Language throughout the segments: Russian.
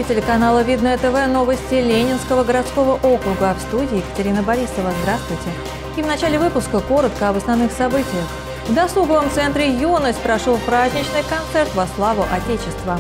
телеканала «Видное ТВ» новости Ленинского городского округа. В студии Екатерина Борисова. Здравствуйте. И в начале выпуска коротко об основных событиях. В досуговом центре «Юность» прошел праздничный концерт во славу Отечества.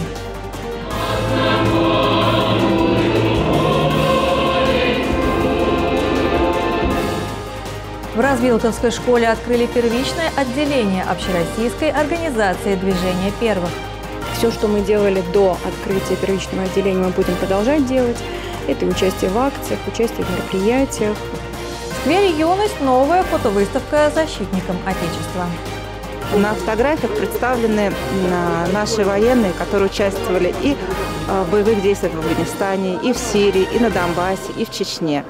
В Развилковской школе открыли первичное отделение общероссийской организации «Движение первых». Все, что мы делали до открытия первичного отделения, мы будем продолжать делать. Это участие в акциях, участие в мероприятиях. В сквере «Юность» новая фотовыставка защитникам Отечества. На фотографиях представлены наши военные, которые участвовали и в боевых действиях в Афганистане, и в Сирии, и на Донбассе, и в Чечне.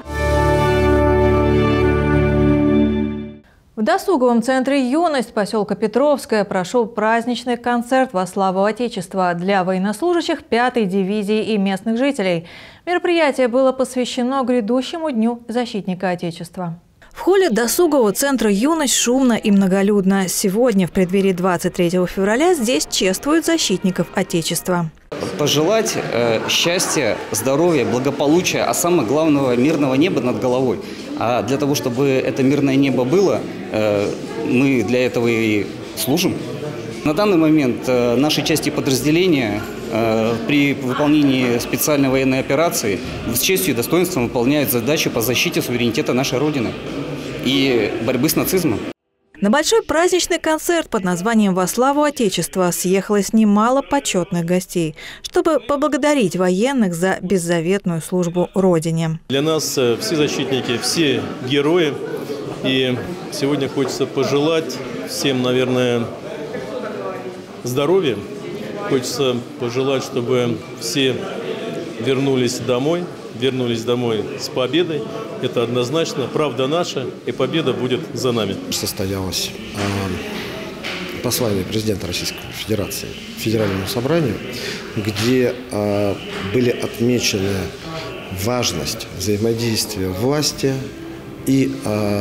В досуговом центре «Юность» поселка Петровская прошел праздничный концерт во славу Отечества для военнослужащих 5-й дивизии и местных жителей. Мероприятие было посвящено грядущему Дню защитника Отечества. В холле досугового центра «Юность» шумно и многолюдно. Сегодня, в преддверии 23 февраля, здесь чествуют защитников Отечества. Пожелать счастья, здоровья, благополучия, а самое главное – мирного неба над головой. А для того, чтобы это мирное небо было, мы для этого и служим. На данный момент наши части подразделения при выполнении специальной военной операции с честью и достоинством выполняют задачи по защите суверенитета нашей Родины и борьбы с нацизмом. На большой праздничный концерт под названием «Во славу Отечества» съехалось немало почетных гостей, чтобы поблагодарить военных за беззаветную службу Родине. Для нас все защитники, все герои. И сегодня хочется пожелать всем, наверное, здоровья. Хочется пожелать, чтобы все вернулись домой с победой. Это однозначно. Правда наша, и победа будет за нами. Состоялось послание президента Российской Федерации Федеральному собранию, где были отмечены важность взаимодействия власти и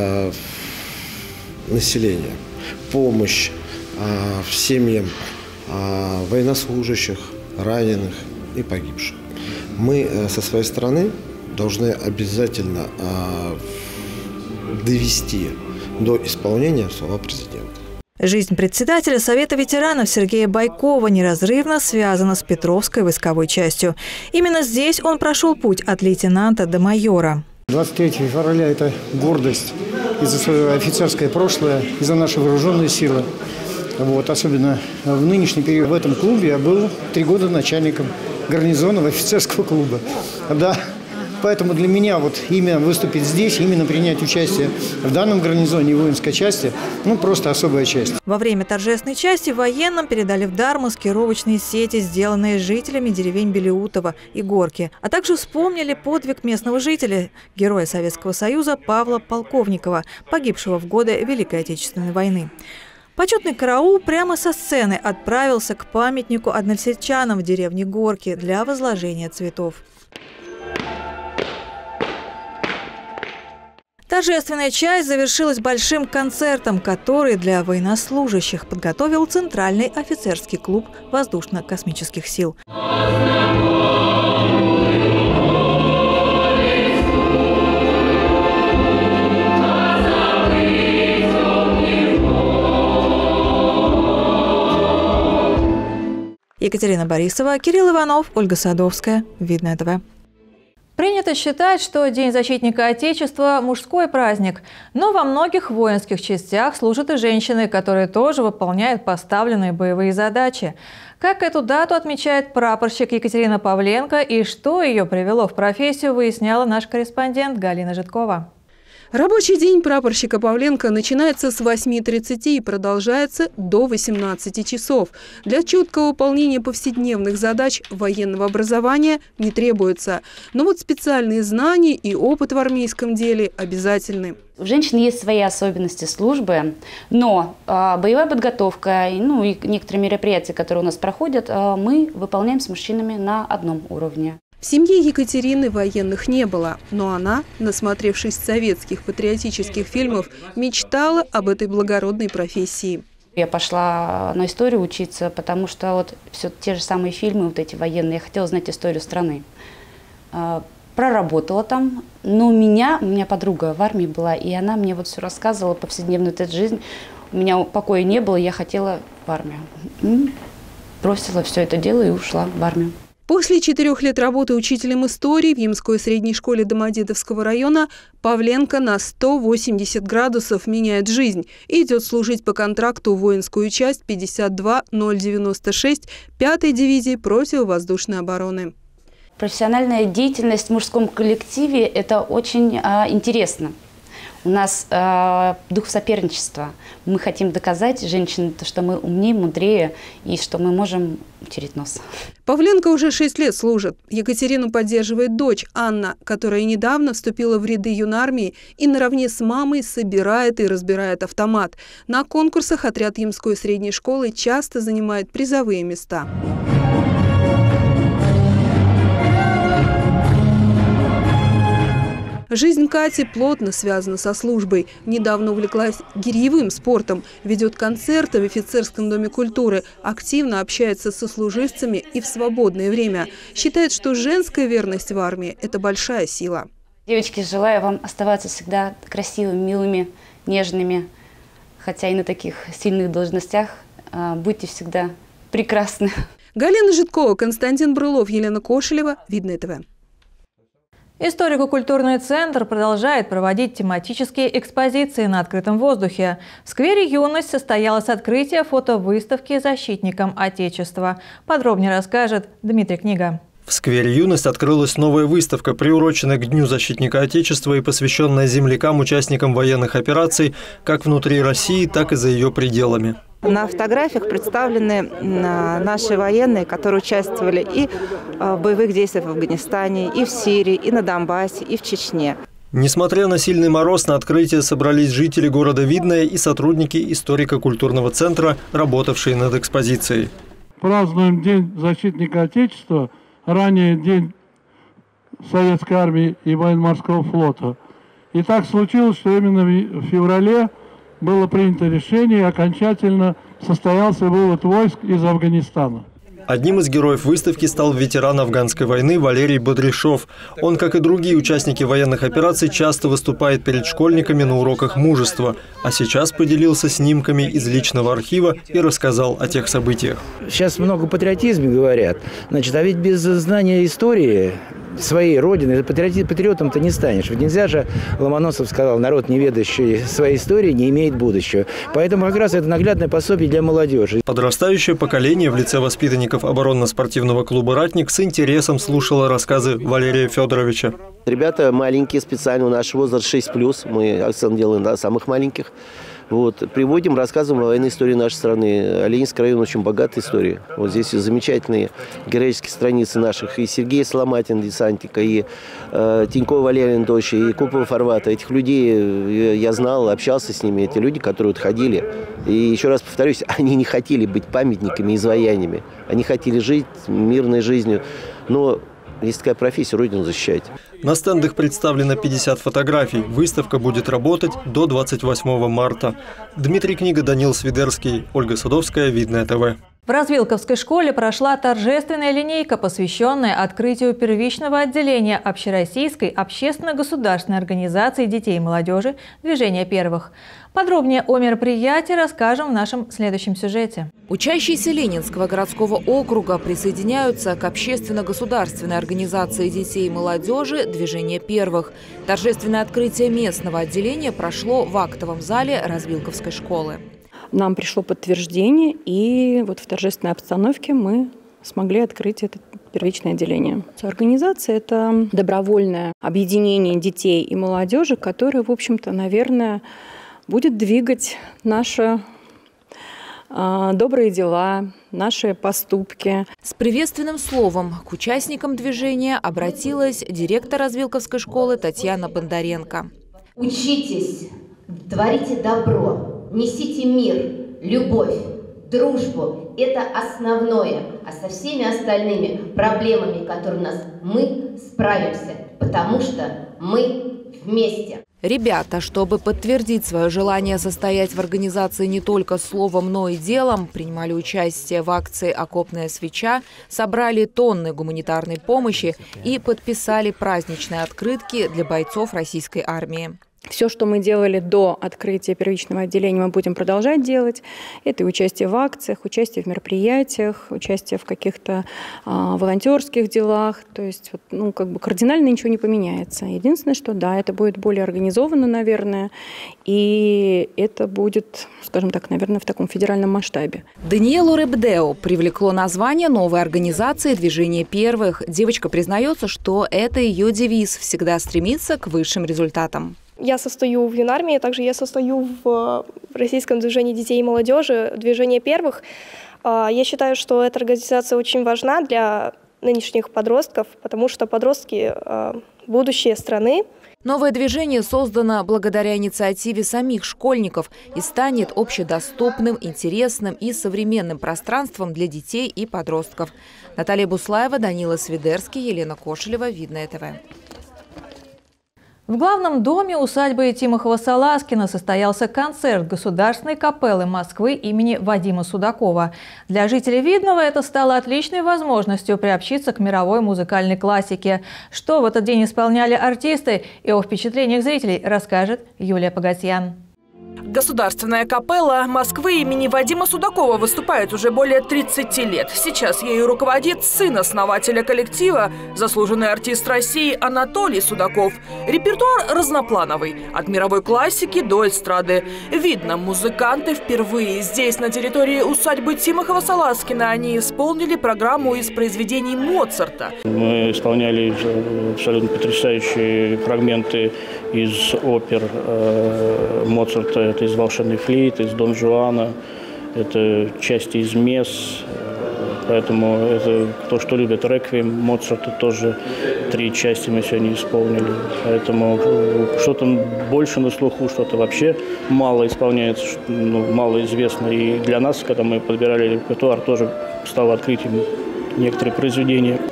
населения, помощь семьям военнослужащих, раненых и погибших. Мы со своей стороны должны обязательно довести до исполнения слова президента. Жизнь председателя Совета ветеранов Сергея Байкова неразрывно связана с Петровской войсковой частью. Именно здесь он прошел путь от лейтенанта до майора. 23 февраля – это гордость и за свое офицерское прошлое, и за наши вооруженные силы. Особенно в нынешний период. В этом клубе я был 3 года начальником гарнизонного офицерского клуба. Да. Поэтому для меня именно выступить здесь, именно принять участие в данном гарнизоне и воинской части, просто особая честь. Во время торжественной части военным передали в дар маскировочные сети, сделанные жителями деревень Белеутово и Горки, а также вспомнили подвиг местного жителя, героя Советского Союза Павла Полковникова, погибшего в годы Великой Отечественной войны. Почетный караул прямо со сцены отправился к памятнику односельчанам в деревне Горки для возложения цветов. Торжественная часть завершилась большим концертом, который для военнослужащих подготовил Центральный офицерский клуб воздушно-космических сил. Екатерина Борисова, Кирилл Иванов, Ольга Садовская. Видное ТВ. Принято считать, что День защитника Отечества – мужской праздник. Но во многих воинских частях служат и женщины, которые тоже выполняют поставленные боевые задачи. Как эту дату отмечает прапорщик Екатерина Павленко и что ее привело в профессию, выясняла наш корреспондент Галина Житкова. Рабочий день прапорщика Павленко начинается с 8:30 и продолжается до 18 часов. Для четкого выполнения повседневных задач военного образования не требуется. Но специальные знания и опыт в армейском деле обязательны. У женщин есть свои особенности службы, но боевая подготовка и некоторые мероприятия, которые у нас проходят, мы выполняем с мужчинами на одном уровне. В семье Екатерины военных не было, но она, насмотревшись советских патриотических фильмов, мечтала об этой благородной профессии. Я пошла на историю учиться, потому что вот все те же самые фильмы, вот эти военные, я хотела знать историю страны. Проработала там, но у меня подруга в армии была, и она мне вот все рассказывала, повседневную эту жизнь. У меня покоя не было, я хотела в армию. Бросила все это дело и ушла в армию. После 4 лет работы учителем истории в Ямской средней школе Домодедовского района Павленко на 180 градусов меняет жизнь и идет служить по контракту в воинскую часть 52096 5-й дивизии противовоздушной обороны. Профессиональная деятельность в мужском коллективе – это очень интересно. У нас дух соперничества. Мы хотим доказать женщинам, что мы умнее, мудрее и что мы можем утереть нос. Павленко уже 6 лет служит. Екатерину поддерживает дочь Анна, которая недавно вступила в ряды юнармии и наравне с мамой собирает и разбирает автомат. На конкурсах отряд Ямской средней школы часто занимает призовые места. Жизнь Кати плотно связана со службой. Недавно увлеклась гирьевым спортом, ведет концерты в офицерском доме культуры, активно общается со служивцами и в свободное время. Считает, что женская верность в армии – это большая сила. Девочки, желаю вам оставаться всегда красивыми, милыми, нежными, хотя и на таких сильных должностях. Будьте всегда прекрасны. Галина Житкова, Константин Брылов, Елена Кошелева, Видное ТВ. Историко-культурный центр продолжает проводить тематические экспозиции на открытом воздухе. В сквере «Юность» состоялось открытие фотовыставки «Защитникам Отечества». Подробнее расскажет Дмитрий Книга. В сквере «Юность» открылась новая выставка, приуроченная к Дню защитника Отечества и посвященная землякам, участникам военных операций как внутри России, так и за ее пределами. На фотографиях представлены наши военные, которые участвовали и в боевых действиях в Афганистане, и в Сирии, и на Донбассе, и в Чечне. Несмотря на сильный мороз, на открытие собрались жители города Видное и сотрудники историко-культурного центра, работавшие над экспозицией. Празднуем День защитника Отечества, ранее День Советской армии и военно-морского флота. И так случилось, что именно в феврале было принято решение, и окончательно состоялся вывод войск из Афганистана. Одним из героев выставки стал ветеран афганской войны Валерий Бодряшов. Он, как и другие участники военных операций, часто выступает перед школьниками на уроках мужества. А сейчас поделился снимками из личного архива и рассказал о тех событиях. Сейчас много патриотизма говорят. Значит, а ведь без знания истории своей родины патриотом-то не станешь. Ведь нельзя же, Ломоносов сказал, народ, не ведающий своей истории, не имеет будущего. Поэтому как раз это наглядное пособие для молодежи. Подрастающее поколение в лице воспитанников оборонно-спортивного клуба «Ратник» с интересом слушало рассказы Валерия Федоровича. Ребята маленькие, специально у нашего возраста 6+, мы акцент делаем на самых маленьких. Приводим, рассказываем о военной истории нашей страны. Ленинский район очень богатая история. Вот здесь замечательные героические страницы наших. И Сергей Соломатин, десантника, и Тинькова Валерий Анатольевич, и Купова Фарвата. Этих людей я знал, общался с ними. Эти люди, которые ходили. И еще раз повторюсь, они не хотели быть памятниками, изваяниями. Они хотели жить мирной жизнью. Но есть такая профессия – Родину защищать. На стендах представлено 50 фотографий. Выставка будет работать до 28 марта. Дмитрий Книга, Данил Свидерский, Ольга Садовская, Видное ТВ. В Развилковской школе прошла торжественная линейка, посвященная открытию первичного отделения Общероссийской общественно-государственной организации детей и молодежи «Движение первых». Подробнее о мероприятии расскажем в нашем следующем сюжете. Учащиеся Ленинского городского округа присоединяются к общественно-государственной организации детей и молодежи «Движение первых». Торжественное открытие местного отделения прошло в актовом зале Развилковской школы. Нам пришло подтверждение, и вот в торжественной обстановке мы смогли открыть это первичное отделение. Организация – это добровольное объединение детей и молодежи, которое, в общем-то, наверное, будет двигать наши добрые дела, наши поступки. С приветственным словом к участникам движения обратилась директор Развилковской школы Татьяна Бондаренко. Учитесь, творите добро. Несите мир, любовь, дружбу. Это основное. А со всеми остальными проблемами, которые у нас, мы справимся, потому что мы вместе. Ребята, чтобы подтвердить свое желание состоять в организации не только словом, но и делом, принимали участие в акции «Окопная свеча», собрали тонны гуманитарной помощи и подписали праздничные открытки для бойцов российской армии. Все, что мы делали до открытия первичного отделения, мы будем продолжать делать. Это участие в акциях, участие в мероприятиях, участие в каких-то волонтерских делах. То есть кардинально ничего не поменяется. Единственное, что да, это будет более организованно, наверное, и это будет, скажем так, наверное, в таком федеральном масштабе. Даниэлу Ребдео привлекло название новой организации «Движение первых». Девочка признается, что это ее девиз – всегда стремиться к высшим результатам. Я состою в юнармии, также я состою в российском движении детей и молодежи, движение первых. Я считаю, что эта организация очень важна для нынешних подростков, потому что подростки – будущее страны. Новое движение создано благодаря инициативе самих школьников и станет общедоступным, интересным и современным пространством для детей и подростков. Наталья Буслаева, Данила Свидерский, Елена Кошелева, Видное ТВ. В главном доме усадьбы Тимохова-Саласкина состоялся концерт Государственной капеллы Москвы имени Вадима Судакова. Для жителей Видного это стало отличной возможностью приобщиться к мировой музыкальной классике. Что в этот день исполняли артисты и о впечатлениях зрителей расскажет Юлия Погосян. Государственная капелла Москвы имени Вадима Судакова выступает уже более 30 лет. Сейчас ею руководит сын основателя коллектива, заслуженный артист России Анатолий Судаков. Репертуар разноплановый, от мировой классики до эстрады. Видно, музыканты впервые здесь, на территории усадьбы Тимохова-Саласкина, они исполнили программу из произведений Моцарта. Мы исполняли абсолютно потрясающие фрагменты из опер Моцарта. Это из «Волшебной флейты», из «Дон Жуана», это части из «Месс». Поэтому это то, что любят реквием Моцарта, тоже 3 части мы сегодня исполнили. Поэтому что-то больше на слуху, что-то вообще мало исполняется, мало известно. И для нас, когда мы подбирали репертуар, тоже стало открытием некоторые произведения.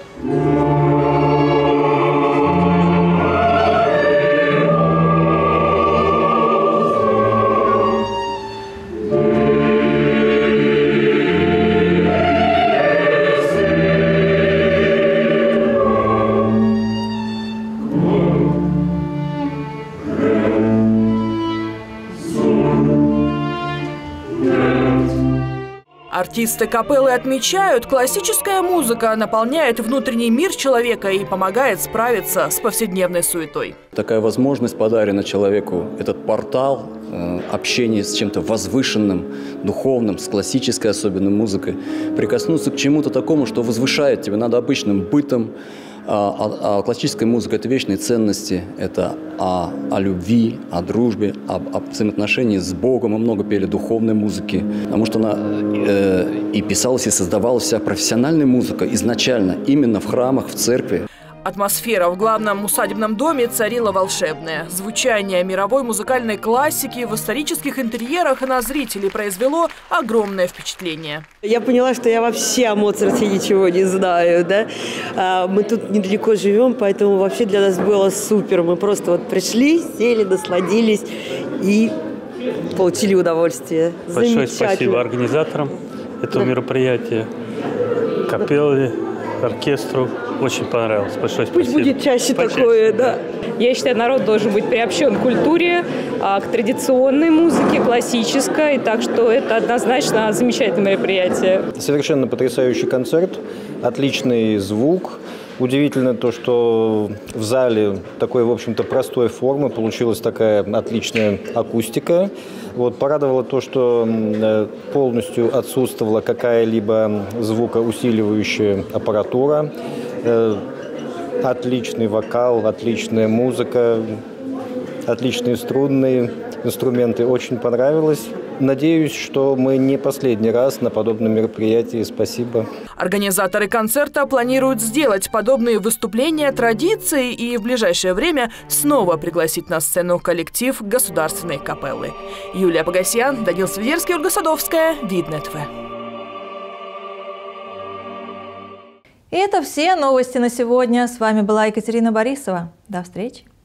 Артисты капеллы отмечают, классическая музыка наполняет внутренний мир человека и помогает справиться с повседневной суетой. Такая возможность подарена человеку, этот портал общения с чем-то возвышенным, духовным, с классической особенно музыкой, прикоснуться к чему-то такому, что возвышает тебя над обычным бытом. А классическая музыка – это вечные ценности, это о любви, о дружбе, о взаимоотношении с Богом. Мы много пели духовной музыки, потому что она и писалась, и создавалась вся профессиональная музыка изначально именно в храмах, в церкви. Атмосфера в главном усадебном доме царила волшебная. Звучание мировой музыкальной классики в исторических интерьерах на зрителей произвело огромное впечатление. Я поняла, что я вообще о Моцарте ничего не знаю. Да? Мы тут недалеко живем, поэтому вообще для нас было супер. Мы просто пришли, сели, насладились и получили удовольствие. Большое спасибо организаторам этого мероприятия, капелле, оркестру. Очень понравилось. Большое спасибо. Пусть будет чаще такое, да. Я считаю, народ должен быть приобщен к культуре, к традиционной музыке, классической. Так что это однозначно замечательное мероприятие. Совершенно потрясающий концерт, отличный звук. Удивительно то, что в зале такой, в общем-то, простой формы получилась такая отличная акустика. Порадовало то, что полностью отсутствовала какая-либо звукоусиливающая аппаратура. Отличный вокал, отличная музыка, отличные струнные инструменты. Очень понравилось. Надеюсь, что мы не последний раз на подобном мероприятии. Спасибо. Организаторы концерта планируют сделать подобные выступления традицией и в ближайшее время снова пригласить на сцену коллектив Государственной капеллы. Юлия Погосян, Данил Свидерский, Ольга Садовская, Видное ТВ. И это все новости на сегодня. С вами была Екатерина Борисова. До встречи.